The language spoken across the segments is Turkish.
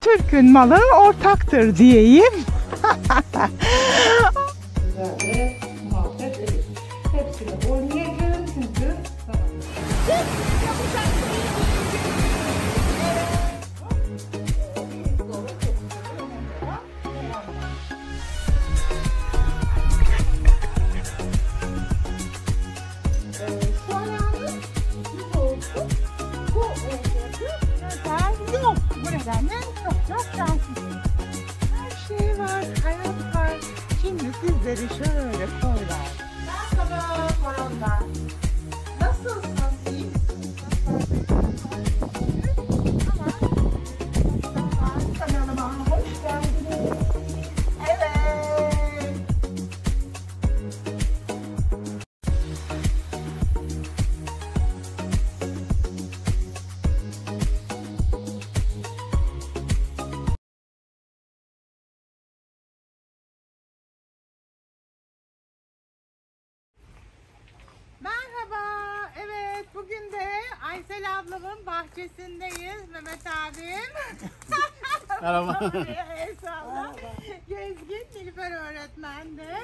Türk'ün malı ortaktır diyeyim. Ve muhabbet edin. Hepsini oynayacağım çünkü. Her şey var, hayat var. Şimdi sizleri şöyle koylar. Merhaba Korona. Nasılsın? İyi misin? Kanalıma hoş geldiniz. Evet. Merhaba. Evet, bugün de Aysel ablamın bahçesindeyiz. Mehmet abim. Merhaba. Merhaba. Gezgin Nilüfer öğretmen de.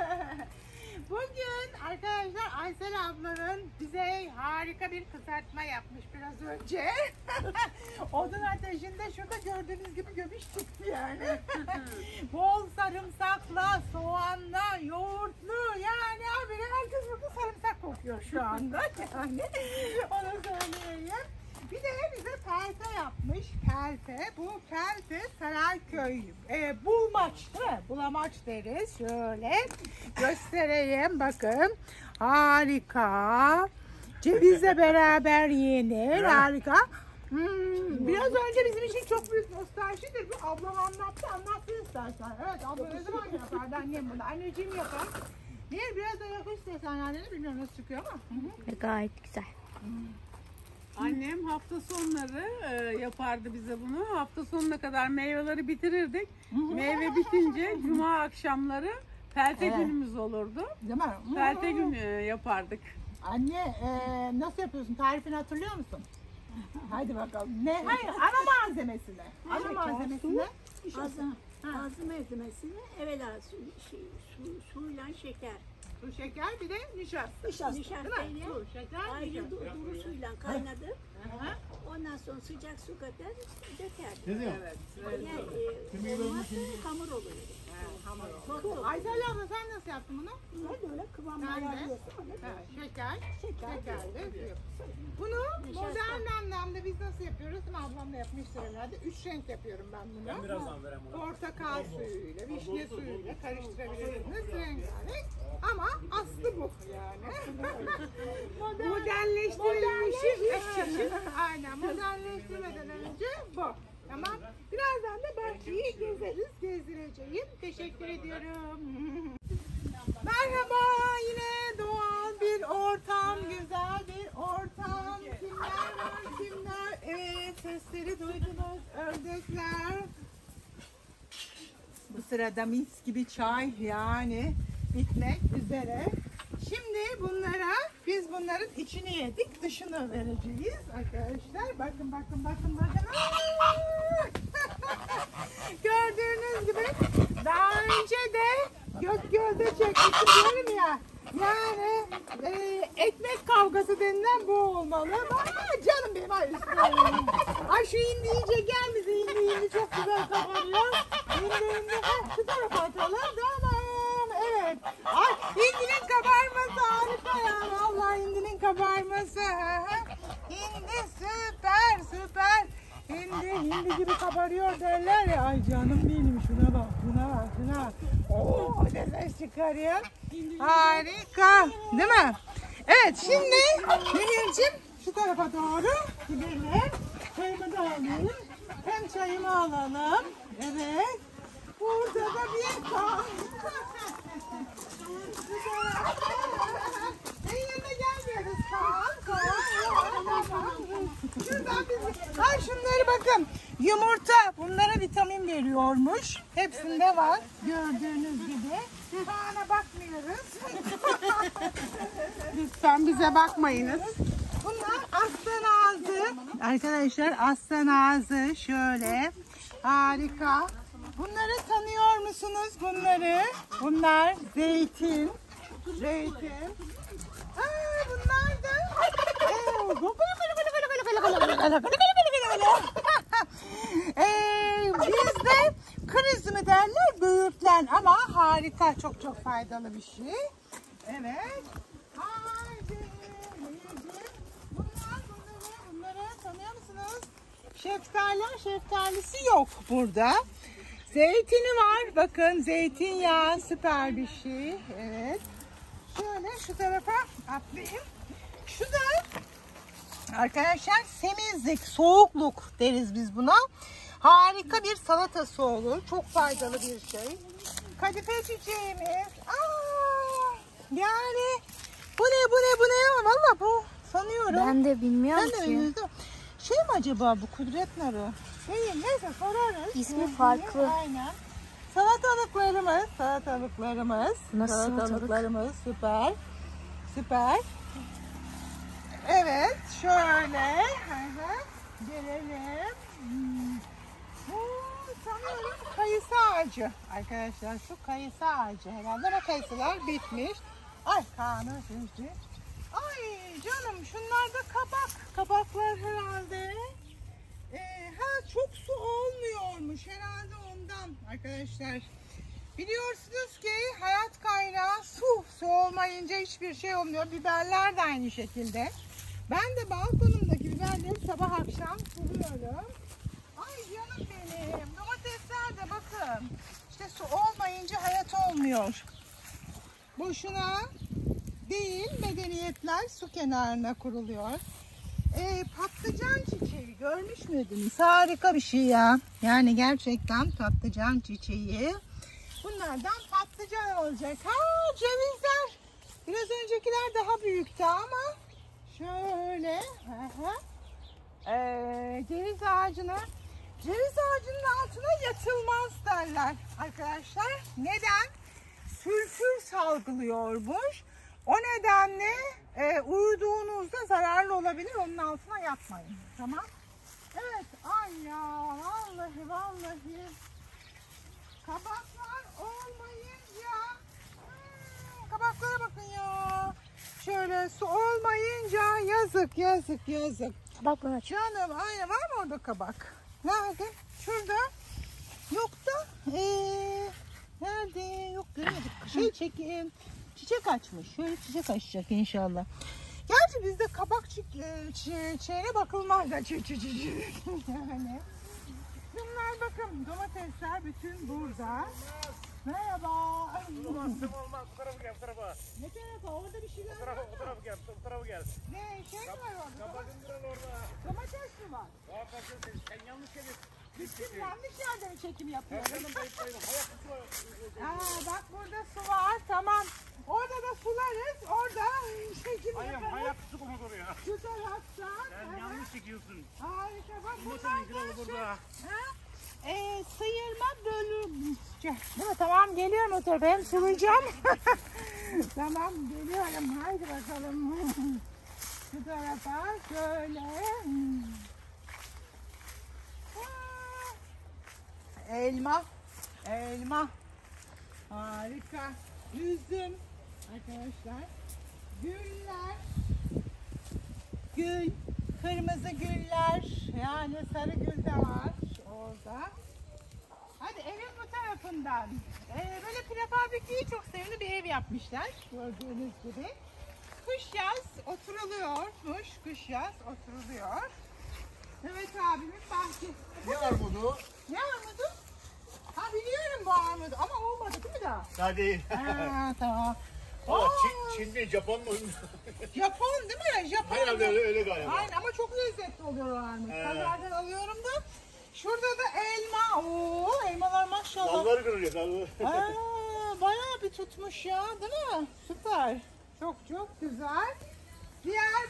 Bugün arkadaşlar Aysel ablanın bize harika bir kızartma yapmış biraz önce. Odun ateşinde şurada gördüğünüz gibi göbüş çıktı yani. Bol sarımsakla, soğanla, yoğurtlu yani abi herkes burada sarımsak kokuyor şu anda yani. Onu söyleyeyim. Bir de bize pelte yapmış. Pelte. Bu pelte Sarayköy. Bulmaç değil mi? Bulamaç deriz. Şöyle göstereyim. Bakın. Harika. Cevizle beraber yenir. Harika. Biraz önce bizim için çok büyük nostaljidir. Bu ablam anlatsın istersen. Evet, abla ne zaman yapardı annem bunu. Anneciğim yapar. Niye biraz da yakış desen anneni bilmiyorum nasıl çıkıyor ama. Gayet güzel. Annem hafta sonları yapardı bize bunu. Hafta sonuna kadar meyveleri bitirirdik. Meyve bitince cuma akşamları pelte günümüz olurdu. Değil mi? Pelte günü yapardık. Anne nasıl yapıyorsun? Tarifini hatırlıyor musun? Haydi bakalım. Ne? Hayır, ana malzemesini. Ana malzemesini. Azı malzemesini evvela suyla şeker. Su, şeker, bir de nişasta. Nişastayla Su, şeker, ayrı nişasta. duru suyla kaynadık. Ondan sonra sıcak su katar döker. Ne diyor? Yani olmazsa hamur oluyor. Aysel abla sen nasıl yaptın bunu? Böyle kıvamlı Ben de. ayarlıyorsun. Şeker, şekerli. Bunu modern anlamda biz nasıl yapıyoruz? Ablam da yapmıştır herhalde. 3 renk yapıyorum ben bunu. Ben birazdan vereyim bunu. Portakal suyuyla, vişne suyuyla karıştırabilirsiniz. Rengarenk. Ama aslı bu yani. Modernleştirilmişi. Aynen, modernleştirmeden önce bu. Tamam. Birazdan da bahçeyi gezdireceğim. Teşekkür ediyorum. Merhaba, yine doğal bir ortam, güzel bir ortam. Kimler var, kimler? Evet, sesleri duydunuz, ördekler. Bu sırada mis gibi çay yani bitmek üzere. Şimdi biz bunların içini yedik, dışını vereceğiz arkadaşlar. Bakın. Gördüğünüz gibi daha önce de Gökgöl'de çekmiştim diyorum ya. Yani ekmek kavgası denilen bu olmalı. Canım benim ay şu hindi iyice gelmedi. Hindi çok güzel kabarıyor. Hindi şu tarafa atalım. Tamam. Evet. Ay hindinin kabarması harika ya. Vallahi hindinin kabarması. Hindi süper. Hindi gibi kabarıyor derler ya. Ay canım benim şuna bak. Oo, ne ses çıkarıyor. Harika. Değil mi? Evet şimdi Nehir'cim şu tarafa doğru gidelim. Çayımı da alayım. Hem çayımı alalım. Evet. Burada da bir kan. Senin yanına gelmiyoruz kan. Şuradan biz... şunları bakın. Yumurta. Bunlara vitamin veriyormuş. Hepsinde var. Gördüğünüz gibi. Kaan'a bakmıyoruz. Lütfen bize bakmayınız. Bunlar aslan ağzı. Arkadaşlar aslan ağzı şöyle. Harika. Bunları tanıyor musunuz bunları? Bunlar zeytin. Zeytin. Aa, bunlar da bizde kriz mi derler, böğürtlen, ama harika, çok çok faydalı bir şey. Evet. Haydi. Bunları tanıyor musunuz? Şeftalisi yok burada. Zeytini var. Bakın, zeytinyağı süper bir şey. Evet. Şöyle şu tarafa atlayayım. Şu da arkadaşlar semizlik, soğukluk deriz biz buna. Harika bir salatası olur. Çok faydalı bir şey. Kadife çiçeğimiz. Aa, yani bu ne? Valla bu sanıyorum. Ben de bilmiyorum Ben de ki. bilmiyorum. Şey mi acaba bu, kudret narı? Değil, neyse sorarız. İsmi farklı. Aynen. Salatalıklarımız. Nasıl Salatalıklarımız süper. Süper. Evet, şöyle. Gelelim. Bu sanıyorum kayısı ağacı. Arkadaşlar şu kayısı ağacı herhalde, ama kayısılar bitmiş. Ay, kanı şişti. Ay canım, şunlar da kabak. Kabaklar herhalde. Çok su olmuyormuş herhalde ondan arkadaşlar. Biliyorsunuz ki hayat kaynağı su. Su olmayınca hiçbir şey olmuyor. Biberler de aynı şekilde. Ben de balkonumdaki biberleri sabah akşam suluyorum. Ay canım benim. Domatesler de bakın. İşte su olmayınca hayat olmuyor. Boşuna değil, medeniyetler su kenarına kuruluyor. Patlıcan çiçeği görmüş müydünüz? Harika bir şey ya. Yani gerçekten patlıcan çiçeği. Bunlardan patlıcan olacak. Ha, cevizler. Biraz öncekiler daha büyüktü ama şöyle. Ceviz ağacının altına yatılmaz derler arkadaşlar. Neden? Sülfür salgılıyormuş. O nedenle uyuduğunuzda zararlı olabilir. Onun altına yatmayın. Tamam. Evet. Ay ya, vallahi. Kabaklar olmayınca kabaklara bakın ya. Şöyle su olmayınca yazık. Bak bana. Canım, aynen, var mı orada kabak? Nerede? Şurada. Yok da. Nerede? Yok, göremedik. Çiçek açmış. Şöyle çiçek açacak inşallah. Gerçi bizde kabak çiçeğine bakılmaz da yani. Bunlar bakın, domatesler bütün burada. Merhaba. Olmaz, bu tarafa gel, bu tarafa. Ne tarafa? Orada bir şeyler var. Bu tarafa gel, bu tarafa gel. Ne şey mi var orada? Kabakın duran orada. Domates mi var? Daha fazla sen yanlış geliyorsun. Bizim yanlış yerde mi çekim yapıyoruz? Benim bayıp Bak burada su var, tamam. Orada da sularız, orada çekim Ayağım, yaparız. ayak su konuş oraya. Şu taraftan. Sen yanlış çekiyorsun. Harika, bak Bu bunlar senin kralı burada. sıyırma bölümce. Değil mi? Tamam, geliyorum o tarafa, hem sulayacağım. Tamam, geliyorum, haydi bakalım. Şu tarafa şöyle. Elma. Harika. Üzüm. Arkadaşlar. Güller. Gül. Kırmızı güller. Yani sarı gül de var orada. Hadi evin bu tarafından. Böyle prefabrikeyi çok sevimli bir ev yapmışlar. Gördüğünüz gibi. Kış yaz oturuluyormuş. Kış yaz oturuluyor. Evet, abimin bahçesi. Ne armudu? Ne armudu? Ha, biliyorum bu armudu ama olmadı değil mi daha? Daha değil. Ha, tamam. Valla Aa, Çin mi, Japon mu? Japon değil mi? Japon. Herhalde öyle galiba. Aynen, ama çok lezzetli oluyor o armut. Pazardan alıyorum da. Şurada da elma. Oo, elmalar maşallah. Dalları kırılıyor, dalları. Bayağı bir tutmuş ya, değil mi? Süper. Çok çok güzel. Diğer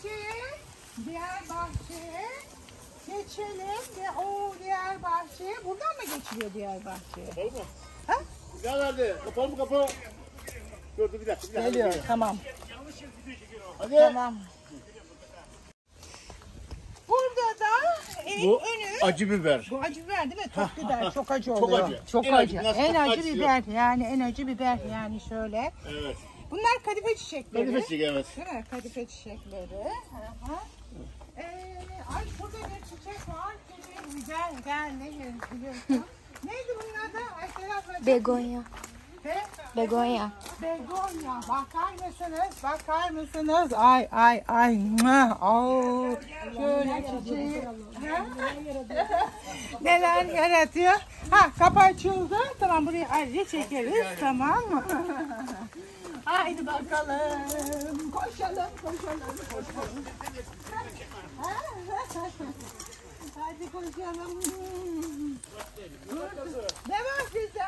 bahçeye geçelim ve diğer bahçeye. Buradan mı geçiliyor diğer bahçeye? Kapalı mı? Ha? Ne verdi? Kapalı mı kapı? Dur bir dakika. Geliyor, tamam. Yanlış video çekiyor. Hadi. Tamam. Burada da Evin Bu önü. acı biber. Bu acı biber değil mi? Çok biber, çok acı Çok oluyor. acı. Çok En acı. acı, nasıl En acı acı biber yani en acı biber yani şöyle. Evet. Bunlar kadife çiçekleri. Kadife çiçeği, evet. Değil mi? Kadife çiçekleri. Aha. Ay şurada bir çiçek var. Güzel ne biliyorsun? Neydi bunun adı? Aysel ablacığım. Begonya. Be- Begonya. Begonya. Bakar mısınız? Bakar mısınız? Ay. Oo. Şöyle çiçeği. Ha? Neler yaratıyor? Ha, kapı açıldı. Tamam, burayı ayrıca çekeriz. Tamam mı? Haydi bakalım. Koşalım. Hadi koşalım. Ne var bizde?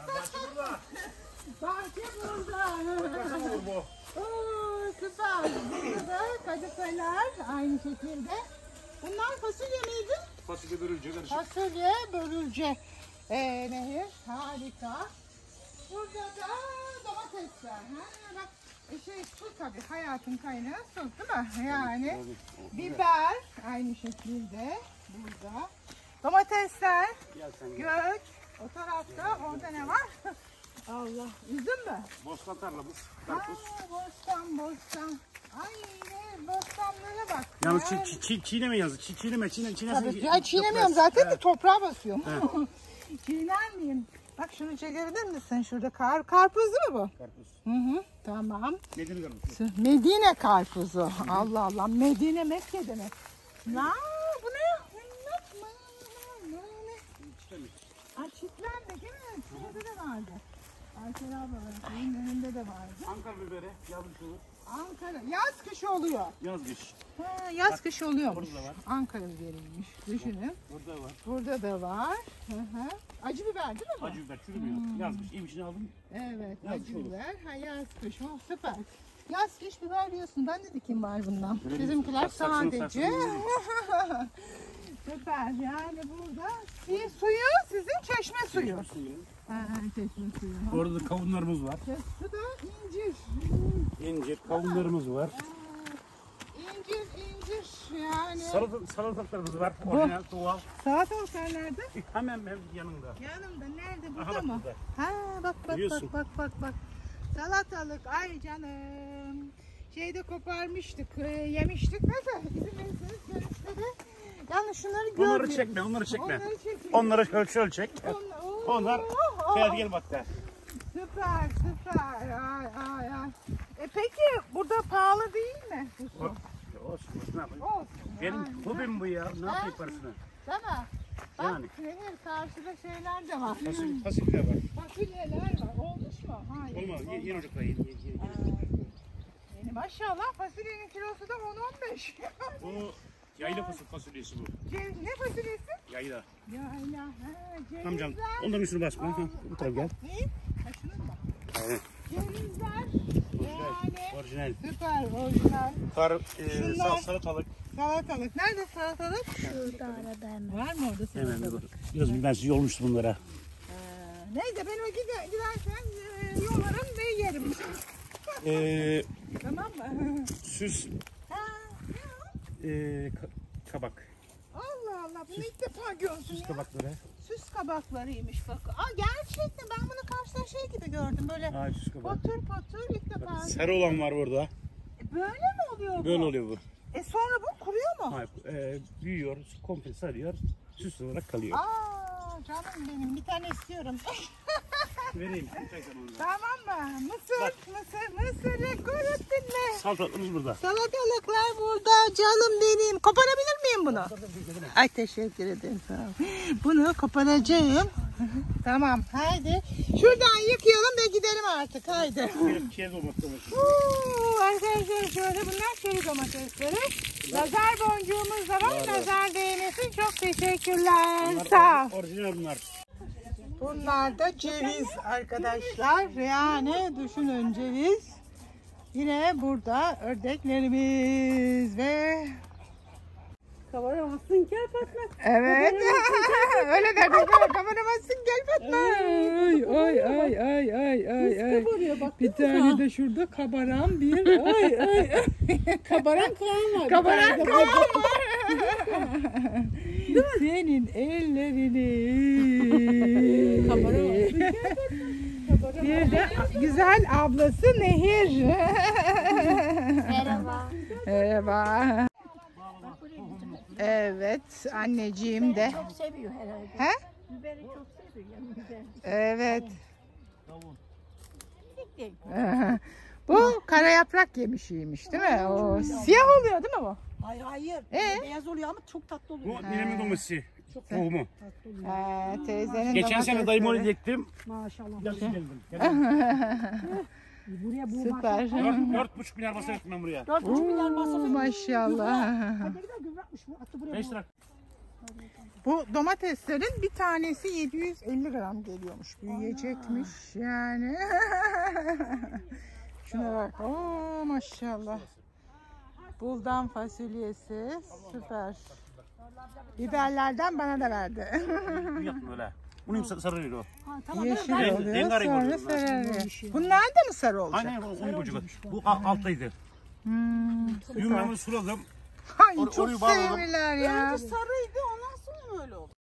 Bahçe burada. Oo, süper. Burada da kadifeler aynı şekilde. Bunlar fasulye miydi? Fasulye börülce karışık. Fasulye, börülce. Nehir, harika. Burada da domatesler. Ha, bak, su tabii, hayatın kaynağı su değil mi? Yani biber aynı şekilde burada. Domatesler, gök. O tarafta, orada ne var? Allah, üzüm mü? Bostan tarlamız. Ha, bostan. Ay ne, bostanlara bak. Yalnız Yani- çiğneme yazı. Çiğneme. Tabii ya, çiğnemiyorum zaten de toprağa basıyorum. Çiğner miyim? Bak şunu çekebilir misin? Şurada karpuz değil mi bu? Karpuz. Hı, tamam. Medine karpuzu. Medine karpuzu. Allah. Medine Mekke demek. Ya bu ne? Çitlenme değil mi? Şurada da vardı. Aysel ablanın önünde de vardı. Ankara biberi. Yazmış olur. Ankara. Yaz kış oluyor. Yazmış. Ha, yaz kış oluyormuş. Burada var. Ankara biberiymiş. Düşünün. Burada var. Burada da var. Acı biber değil mi bu? Acı biber çürümüyor. Yazmış. İyimşini aldım. Evet, Yaz acı kış olur. biber. Ha, yaz kış. Oh, süper. Yaz kış biber diyorsun. Ben de dikim var bundan. Öyle Bizimkiler saksını sadece. Süper. Yani burada suyu sizin çeşme suyu. Ha, çeşme suyu. Orada da kavunlarımız var. Şu da incir. İncir, kavunlarımız var. İncir. Yani. Salatalıklarımız var. Orijinal, doğal. Salatalıklar nerede? Hemen yanında. Yanımda. Nerede? Burada Aha, mı? burada. Ha, bak. Biliyorsun. Bak. Salatalık. Ay canım. Şeyde koparmıştık. Yemiştik. Nasıl? İzin verirseniz görüşleri. Yalnız şunları görmüyorum. Onları çekme. Onları çekeyim. Onları şöyle çek. Onlar. Hadi gel bak da. Süper. Ay. Peki burada pahalı değil mi? Bu su? Olsun. Ne yapayım? Olsun. Benim hobim bu ya. Ne yapayım parasını? Değil mi? Bak, Yani. Nehir, karşıda şeyler de var. Fasulye var. Fasulyeler var. Olmuş mu? Hayır. Olmaz. Yeni ocakta yeni. Yani maşallah fasulyenin kilosu da 10-15. Bu yayla fasulyesi bu. Ne fasulyesi? Yayla. Yayla. Cevizler. Amcam. Onların üstüne basma. Ha, bu tarafa gel. Ne? Ha, şunu mu? Evet. Cevizler. Yani Orijinal. süper orijinal. Şunlar. Salatalık. Salatalık. Nerede salatalık? Şurada arada hemen. Var mı orada Hemen salatalık? biraz ben sizi yolmuştum bunlara. Neyse ben o giderken yolarım ve yerim. Tamam mı? Süs Ha, kabak. Allah bunu ilk defa gördüm Süs ya. kabakları. Süs kabaklarıymış bak. Gerçekten ben bunu karşıda gibi gördüm. Böyle Ay süs kabak. potur ilk defa. Sarı olan var burada. Böyle mi oluyor bu? Böyle oluyor bu. Sonra bu kuruyor mu? Hayır, büyüyor, komple sarıyor, süs olarak kalıyor. Canım benim bir tane istiyorum. Vereyim. Tamam mı? Mısırı kurutun mu? Salatalıklarımız burada. Salatalıklar burada canım benim. Koparabilir miyim bunu? Ay teşekkür ederim. Sağ ol. Bunu koparacağım. Tamam haydi. Şuradan yıkayalım ve gidelim artık haydi. Çiğ domates. Arkadaşlar şöyle bunlar çeri domatesleri. Nazar boncuğumuz da var. Nazar değmesin. Çok teşekkürler. Sağ ol. Orijinal bunlar. Bunlar da ceviz arkadaşlar. Yani düşünün ceviz. Yine burada ördeklerimiz ve Kabaramazsın gel Fatma. evet. Öyle derdik. Kameramazsın gel Fatma. Ay. Bir tane de şurada kabaran bir. Ay. Kabaran Kaan var. Kabaran Kaan var. Senin ellerini. Bir de güzel ablası Nehir. Merhaba. Merhaba. Evet, anneciğim de. Çok seviyor herhalde. He? Biberi çok seviyor. Biber. Evet. Bu kara yaprak yemişiymiş değil mi? O siyah oluyor değil mi bu? Hayır. Beyaz oluyor ama çok tatlı oluyor. Bu ninemin domatesi. Tohumu. Teyzenin Geçen sene dayım onu diktim. Maşallah. Yazın geldim. Buraya bu Süper. 4,5 milyar basar ettim ben buraya. 4,5 milyar masrafı. Maşallah. Ne kadar gübretmiş bu. Attı buraya. 5 lira. Bu domateslerin bir tanesi 750 gram geliyormuş. Büyüyecekmiş yani. Şuna bak. Oo maşallah. Buldan fasulyesi. Süper. Biberlerden bana da verdi. Bu yaptım öyle. Bunu sarılıyor o. Yeşil Renk- oluyor rengarenk sonra oluyor bunlar. sararıyor. Bunlar da mı sarı olacak? Aynen onun bucuğu. Bu alttaydı. Süper. Düğümlerimi suladım. Ay Orayı çok bağladım. sevimliler ya. Sarıydı ondan sonra mı öyle oldu?